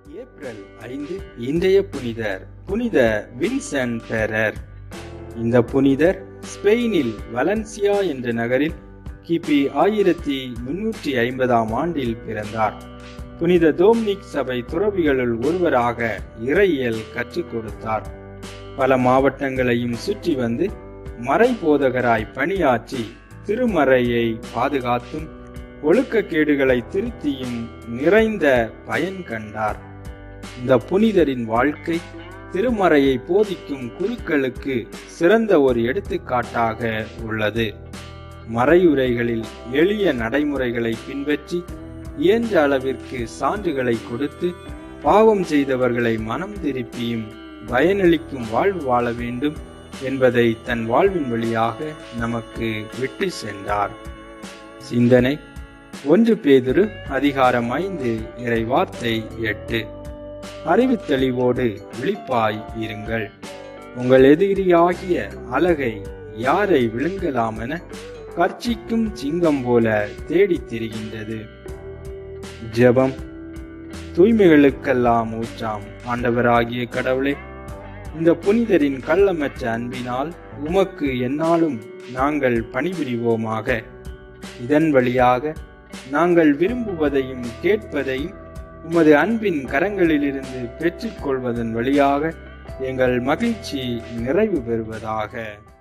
April 5 இன்றைய புனிதர் புனித வின்சென்ட் ஃபெரர். இந்த புனிதர் ஸ்பெயினில் வலன்சியா என்ற நகரில் கிபி 1350 ஆண்டில் பிறந்தார். புனித டோம்னிக் சபை துறவிகளுள் ஒருவராக இறையியல் கற்றுக் கொடுத்தார். பல மாவட்டங்களையும் சுற்றி வந்து மறை போதகராய் பணியாற்றி திருமறையை பாதுகாத்தும் ஒழுக்கக்கேடுகளை திருத்தியும் நிறைந்த பயன் கண்டார். இந்த புனிதரின் வாழ்க்கை திருமறையை போதிக்கும் குருக்களுக்கு சிறந்த ஒரு எடுத்துக்காட்டாக உள்ளது. மறையுரைகளில் எளிய நடைமுறைகளை பின்பற்றி இயன்ற அளவிற்கு சான்றுகளை கொடுத்து பாவம் செய்தவர்களை மனம் திருப்பியும் பயனளிக்கும் வாழ்வு வாழ வேண்டும் என்பதை தன் வாழ்வின் வழியாக நமக்கு விட்டு சென்றார். சிந்தனை 1 பேதுரு அதிகாரம் 5 இறை வார்த்தை 8. அறிவு தெளிவோடு விழிப்பாய் இருங்கள். உங்கள் எதிரியாகிய அலகை யாரை விழுங்கலாம் என கர்ச்சிக்கும் சிங்கம் போல தேடித் திரிகின்றது. ஜெபம். தூய்மைகளுக்கெல்லாம் ஊற்றாம் ஆண்டவராகிய கடவுளே, இந்த புனிதரின் கள்ளமற்ற அன்பினால் உமக்கு எந்நாளும் நாங்கள் பணிபுரிவோமாக. இதன் வழியாக நாங்கள் விரும்புவதையும் கேட்பதையும் உமது அன்பின் கரங்களிலிருந்து பெற்றுக்கொள்வதன் வழியாக எங்கள் மகிழ்ச்சி நிறைவு பெறுவதாக.